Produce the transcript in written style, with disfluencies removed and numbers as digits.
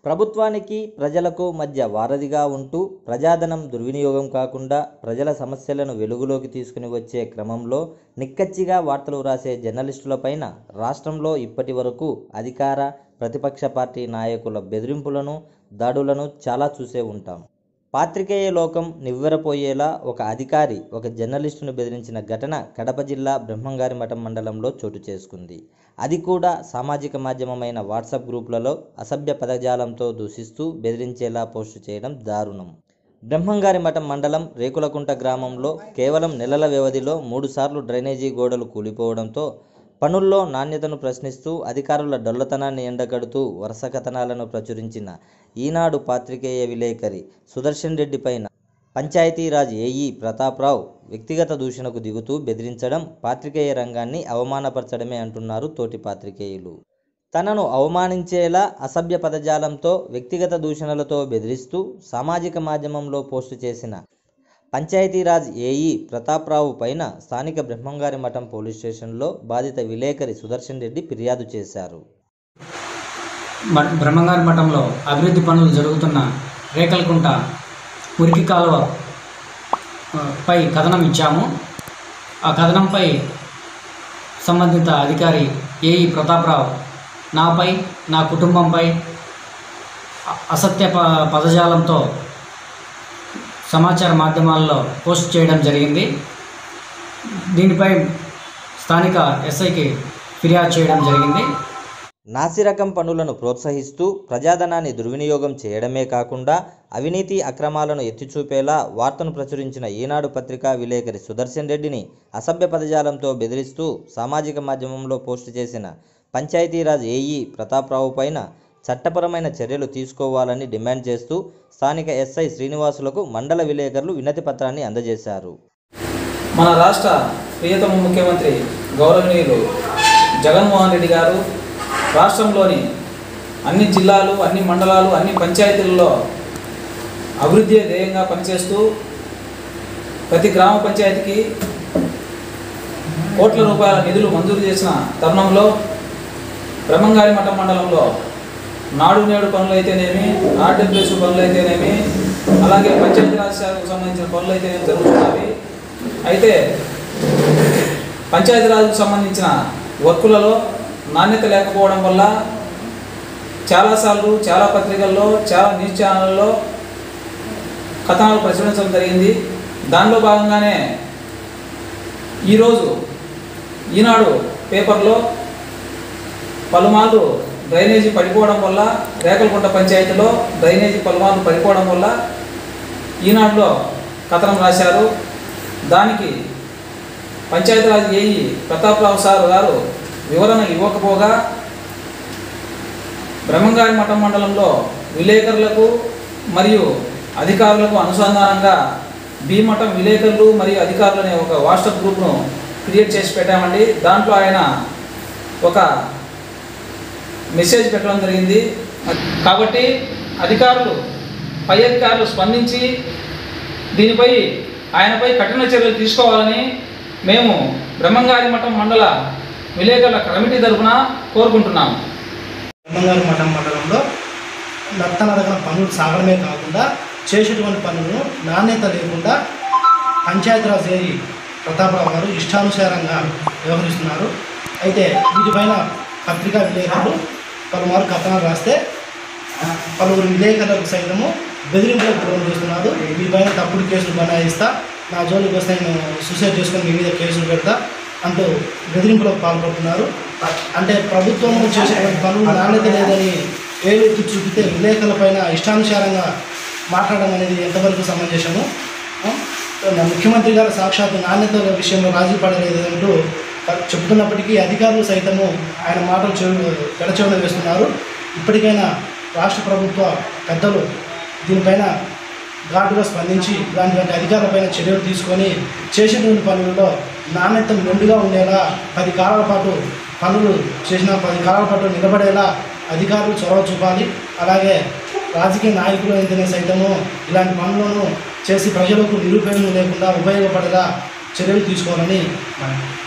ప్రభుత్వానికి ప్రజలకు మధ్య వారధిగా ఉంటూ ప్రజాధనం దుర్వినియోగం కాకుండా ప్రజల సమస్యలను వెలుగులోకి తీసుకుని వచ్చే క్రమంలో నిక్కచ్చిగా వార్తలు రాసే జర్నలిస్టులపైన రాష్ట్రంలో ఇప్పటి వరకు అధికార ప్రతిపక్ష పార్టీ నాయకుల బెదిరింపులను దాడులను చాలా చూసే ఉంటాం. పాత్రికేయ లోకం నివ్వెరపోయేలా ఒక అధికారి ఒక జర్నలిస్టును బెదిరించిన ఘటన కడప జిల్లా బ్రహ్మంగారిమఠం మండలంలో చోటు చేసుకుంది. అది కూడా సామాజిక మాధ్యమమైన వాట్సాప్ గ్రూపులలో అసభ్య పదజాలంతో దూషిస్తూ బెదిరించేలా పోస్టు చేయడం దారుణం. బ్రహ్మంగారిమఠం మండలం రేకులకుంట గ్రామంలో కేవలం నెలల వ్యవధిలో 3 సార్లు డ్రైనేజీ గోడలు కూలిపోవడంతో పనుల్లో నాణ్యతను ప్రశ్నిస్తూ అధికారుల డొల్లతనాన్ని ఎండగడుతూ వరుస కథనాలను ప్రచురించిన ఈనాడు పాత్రికేయ విలేకరి సుదర్శన్ రెడ్డి పైన పంచాయతీరాజ్ ఏఈ ప్రతాప్రావు వ్యక్తిగత దూషణకు దిగుతూ బెదిరించడం పాత్రికేయ రంగాన్ని అవమానపరచడమే అంటున్నారు తోటి పాత్రికేయులు. తనను అవమానించేలా అసభ్య పదజాలంతో వ్యక్తిగత దూషణలతో బెదిరిస్తూ సామాజిక మాధ్యమంలో పోస్టు చేసిన పంచాయతీరాజ్ ఏఈ ప్రతాప్రావు పైన స్థానిక బ్రహ్మంగారిమఠం పోలీస్ స్టేషన్లో బాధిత విలేకరి సుదర్శన్ రెడ్డి ఫిర్యాదు చేశారు. బ్రహ్మంగారిమఠంలో అభివృద్ధి పనులు జరుగుతున్న రేకలకుంట మురికి కాలువ పై కథనం ఇచ్చాము. ఆ కథనంపై సంబంధిత అధికారి ఏఈ ప్రతాప్రావు నాపై నా కుటుంబంపై అసత్య పదజాలంతో సమాచార మాధ్యమాల్లో పోస్ట్ చేయడం జరిగింది. దీనిపై స్థానిక ఎస్ఐకి ఫిర్యాదు చేయడం జరిగింది. నాసిరకం పనులను ప్రోత్సహిస్తూ ప్రజాధనాన్ని దుర్వినియోగం చేయడమే కాకుండా అవినీతి అక్రమాలను ఎత్తిచూపేలా వార్తను ప్రచురించిన ఈనాడు పత్రికా విలేకరి సుదర్శన్ రెడ్డిని అసభ్య పదజాలంతో బెదిరిస్తూ సామాజిక మాధ్యమంలో పోస్టు చేసిన పంచాయతీరాజ్ ఏఈ ప్రతాప్రావు పైన చట్టపరమైన చర్యలు తీసుకోవాలని డిమాండ్ చేస్తూ స్థానిక ఎస్ఐ శ్రీనివాసులకు మండల విలేకరులు వినతి పత్రాన్ని అందజేశారు. మన రాష్ట్ర ప్రియతమ ముఖ్యమంత్రి గౌరవనీయులు జగన్మోహన్ రెడ్డి గారు రాష్ట్రంలోని అన్ని జిల్లాలు, అన్ని మండలాలు, అన్ని పంచాయతీలలో అభివృద్ధి ధ్యేయంగా పనిచేస్తూ ప్రతి గ్రామ పంచాయతీకి కోట్ల రూపాయల నిధులు మంజూరు చేసిన తరుణంలో బ్రహ్మంగారిమఠం మండలంలో నాడు నేడు పనులు అయితేనేమి, ఆర్డబ్ల్యూఎస్ పనులు అయితేనేమి, అలాగే పంచాయతీరాజ్ శాఖకు సంబంధించిన పనులు అయితేనేమి జరుగుతున్నవి. అయితే పంచాయతీరాజ్కు సంబంధించిన వర్కులలో నాణ్యత లేకపోవడం వల్ల చాలాసార్లు చాలా పత్రికల్లో, చాలా న్యూస్ ఛానళ్ళలో కథనాలు ప్రచురించడం జరిగింది. దానిలో భాగంగానే ఈరోజు ఈనాడు పేపర్లో పలుమార్లు డ్రైనేజీ పడిపోవడం వల్ల, రేకలకుంట పంచాయతీలో డ్రైనేజీ పలుమార్లు పడిపోవడం వల్ల ఈనాడులో కథనం రాశారు. దానికి పంచాయతీరాజ్ ఏఈ ప్రతాప్రావు సార్ గారు వివరణ ఇవ్వకపోగా బ్రహ్మంగారిమఠం మండలంలో విలేకరులకు మరియు అధికారులకు అనుసంధానంగా భీమఠం విలేకరులు మరియు అధికారులు అనే ఒక వాట్సాప్ గ్రూప్ను క్రియేట్ చేసి పెట్టామండి. దాంట్లో ఆయన ఒక మెసేజ్ పెట్టడం జరిగింది. కాబట్టి పై అధికారులు స్పందించి దీనిపై ఆయనపై కఠిన చర్యలు తీసుకోవాలని మేము బ్రహ్మంగారిమఠం మండల విలేకరుల కమిటీ తరఫున కోరుకుంటున్నాము. బ్రహ్మంగారిమఠం మండలంలో నత్తనడకన పనులు సాగడమే కాకుండా చేసేటువంటి పనులను నాణ్యత లేకుండా పంచాయతీరాజ్ ఏఈ ప్రతాప్రావు గారు ఇష్టానుసారంగా వ్యవహరిస్తున్నారు. అయితే వీటిపైన పత్రికా విలేకరులు పలుమారు కథనాలు రాస్తే పలువురు విలేకరులకు సైతము బెదిరింపులకు గురి చేస్తున్నారు. వీటిపైన తప్పుడు కేసులు బనాయిస్తా, నా జోలికి వస్తే నేను సూసైడ్ చేసుకొని మీ మీద కేసులు పెడతా అంటూ బెదిరింపులకు పాల్పడుతున్నారు. అంటే ప్రభుత్వం చేసేటువంటి పనులు నాణ్యత లేదని ఏలెత్తి చూపితే విలేకరులపైన ఇష్టానుసారంగా మాట్లాడడం అనేది ఎంతవరకు సమంజసము? ముఖ్యమంత్రి గారు సాక్షాత్తు నాణ్యత విషయంలో రాజీ పడలేదు అంటూ చెబుతున్నప్పటికీ అధికారులు సైతము ఆయన మాటలు పెడచెవిన వేస్తున్నారు. ఇప్పటికైనా రాష్ట్ర ప్రభుత్వ పెద్దలు దీనిపైన ఘాటుగా స్పందించి ఇలాంటి అధికారులపైన చర్యలు తీసుకొని చేసేటువంటి పనులలో నాణ్యత మెండుగా ఉండేలా 10 కాలాల పాటు పనులు చేసిన 10 కాలాల పాటు నిలబడేలా అధికారులు చొరవ చూపాలి. అలాగే రాజకీయ నాయకులు అయితేనే సైతము ఇలాంటి పనులను చేసి ప్రజలకు నిరుపయోగం లేకుండా ఉపయోగపడేలా చర్యలు తీసుకోవాలని